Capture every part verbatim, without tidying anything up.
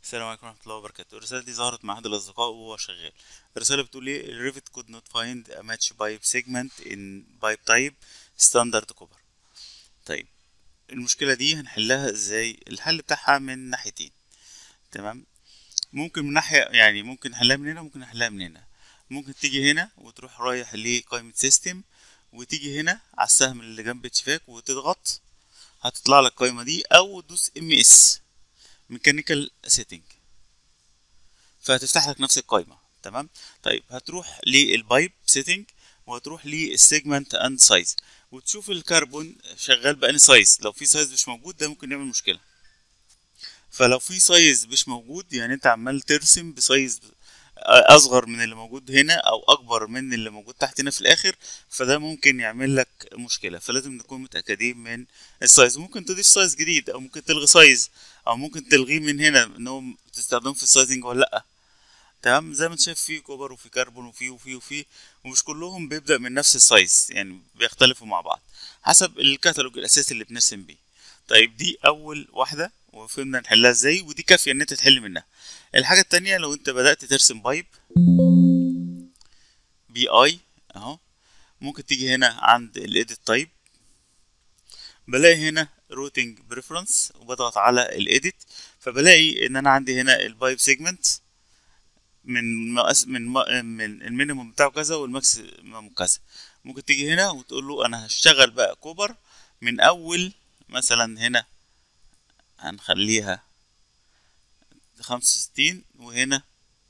السلام عليكم ورحمة الله وبركاته. الرسالة دي ظهرت مع أحد الأصدقاء وهو شغال. الرسالة بتقول إيه؟ الريفت could not find a match pipe segment in pipe type standard copper. طيب المشكلة دي هنحلها ازاي؟ الحل بتاعها من ناحيتين. تمام، ممكن من ناحية يعني ممكن نحلها من هنا وممكن نحلها من هنا. ممكن تيجي هنا وتروح رايح لقائمة سيستم وتيجي هنا على السهم اللي جنب اتشفاك وتضغط، هتطلع لك القائمة دي، أو تدوس ام اس ميكانيكال سيتنج فهتفتح لك نفس القائمة. تمام، طيب هتروح للبايب سيتنج وهتروح للسيجمنت اند سايز وتشوف الكربون شغال بأني سايز. لو في سايز مش موجود ده ممكن يعمل مشكلة. فلو في سايز مش موجود يعني انت عمال ترسم بسايز اصغر من اللي موجود هنا او اكبر من اللي موجود تحت هنا في الاخر، فده ممكن يعمل لك مشكلة. فلازم نكون متأكدين من السايز. ممكن تضيف سايز جديد او ممكن تلغي سايز او ممكن تلغيه من هنا انهم تستخدمه في السايزنج ولا لا. تمام، زي ما انت شايف في كوبر وفي كربون وفي وفي وفي ومش كلهم بيبدأ من نفس السايز، يعني بيختلفوا مع بعض حسب الكتالوج الاساسي اللي بنرسم بيه. طيب دي اول واحدة وفهمنا نحلها ازاي، ودي كافية ان انت تحل منها. الحاجة التانية لو انت بدأت ترسم بايب بي اي اهو، ممكن تيجي هنا عند الايديت تايب، بلاقي هنا روتينج بريفرنس وبضغط على الايديت، فبلاقي ان انا عندي هنا البايب سيجمنت من مقاس من م- من المينيموم بتاعه كذا والماكسيموم كذا. ممكن تيجي هنا وتقول له انا هشتغل بقى كوبر من اول، مثلا هنا هنخليها خمسة وستين وهنا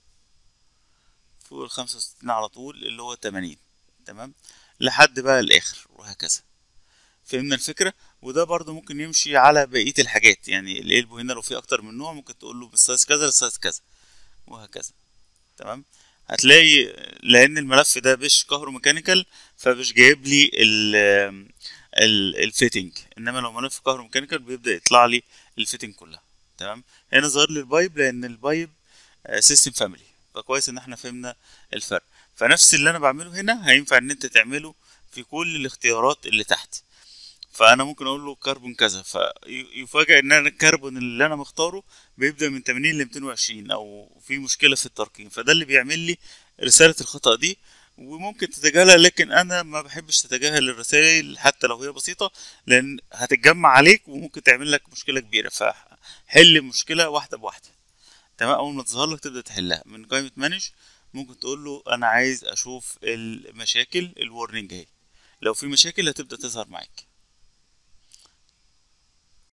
فوق الخمسة وستين على طول اللي هو تمانين. تمام، لحد بقى الاخر وهكذا. فهمنا الفكرة؟ وده برضو ممكن يمشي على بقية الحاجات، يعني القلبه هنا لو في اكتر من نوع ممكن تقول له بالسايز كذا للسايز كذا وهكذا. تمام، هتلاقي لان الملف ده مش كهروميكانيكال فمش جايب لي ال ال الفيتنج، انما لو ملف كهروميكانيكال بيبدأ يطلع لي الفيتنج كلها. تمام، هنا ظهر لي البايب لان البايب سيستم فاميلي، فكويس ان احنا فهمنا الفرق. فنفس اللي انا بعمله هنا هينفع ان انت تعمله في كل الاختيارات اللي تحت. فانا ممكن اقول له كربون كذا فيفاجئ ان انا الكربون اللي انا مختاره بيبدا من تمانين ل ميتين وعشرين او في مشكله في الترقيم، فده اللي بيعمل لي رساله الخطا دي. وممكن تتجاهلها، لكن انا ما بحبش تتجاهل الرسائل حتى لو هي بسيطه، لان هتتجمع عليك وممكن تعمل لك مشكله كبيره. فحل المشكله واحده بواحده. تمام، اول ما تظهر لك تبدا تحلها من قائمه مانج. ممكن تقول له انا عايز اشوف المشاكل الورنينج اهي، لو في مشاكل هتبدا تظهر معاك.